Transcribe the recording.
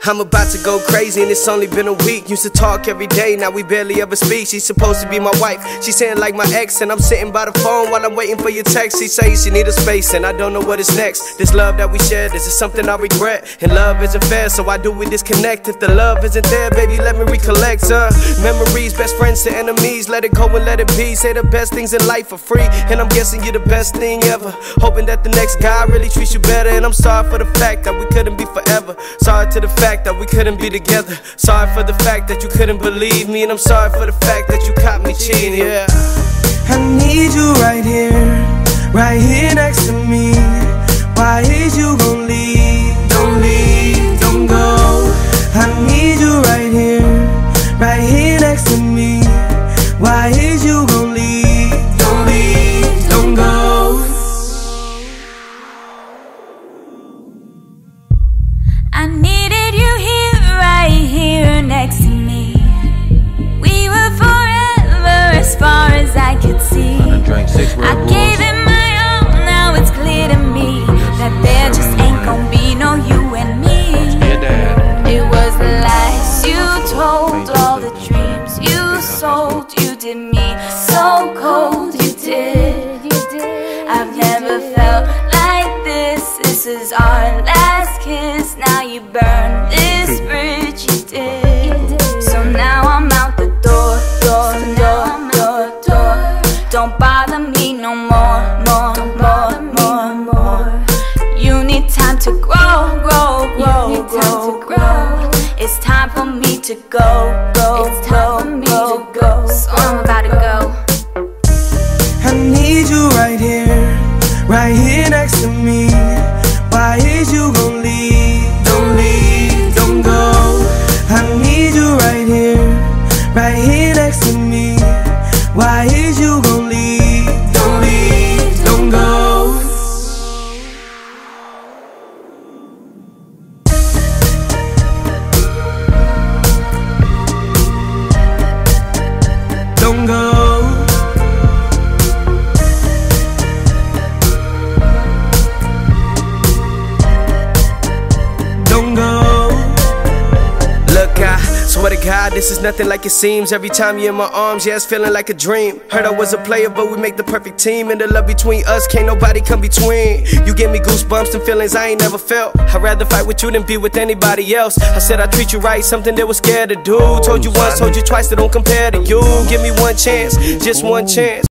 I'm about to go crazy and it's only been a week. Used to talk every day, now we barely ever speak. She's supposed to be my wife, she's saying like my ex. And I'm sitting by the phone while I'm waiting for your text. She says she need a space and I don't know what is next. This love that we share, this is something I regret. And love isn't fair, so why do we disconnect? If the love isn't there, baby, let me recollect. Memories, best friends to enemies. Let it go and let it be. Say the best things in life are free, and I'm guessing you're the best thing ever. Hoping that the next guy really treats you better. And I'm sorry for the fact that we couldn't be forever. Sorry to the fact that we couldn't be together. Sorry for the fact that you couldn't believe me. And I'm sorry for the fact that you caught me cheating, yeah. I need you right here next to me. Why is you gon' leave? Don't leave, don't go. I need you right here next to me. Why is you gon' leave? Don't leave, don't go. I needed you here, right here next to me. We were forever as far as I could see. I gave it my all, now it's clear to me that there just ain't gon' be no you and me. It was the lies you told, all the dreams you sold. You did me so cold, you did. I've never felt like this. This is our last kiss. Now you burn this bridge, you did. So now I'm out the door. Don't bother me no more. You need time to grow. It's time for me to go. So I'm about to go. I need you right here next to me. Why is you gon' leave? Don't leave, don't go. I need you right here next to me. Why is you gon' leave? Don't leave, don't go. Don't go. Swear to God, this is nothing like it seems. Every time you're in my arms, yeah, it's feeling like a dream. Heard I was a player, but we make the perfect team. And the love between us, can't nobody come between. You give me goosebumps and feelings I ain't never felt. I'd rather fight with you than be with anybody else. I said I treat you right, something they were scared to do. Told you once, told you twice, they don't compare to you. Give me one chance, just one chance.